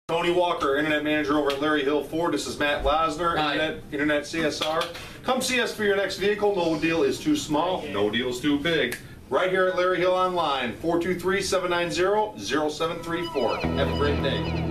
Tony Walker, Internet Manager over at Larry Hill Ford. This is Matt Lasner, Internet CSR. Come see us for your next vehicle. No deal is too small, no deal is too big. Right here at Larry Hill Online, 423-790-0734. Have a great day.